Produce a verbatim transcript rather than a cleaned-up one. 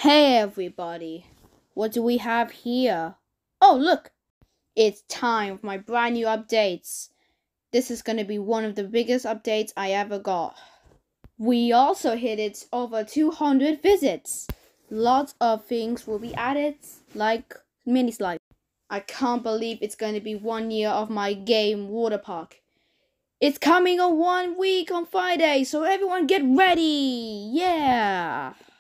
Hey everybody, what do we have here? Oh look, it's time for my brand new updates. This is going to be one of the biggest updates I ever got. We also hit it over two hundred visits. Lots of things will be added, like mini slides. I can't believe it's going to be one year of my game Waterpark. It's coming on one week on Friday, so everyone get ready! Yeah!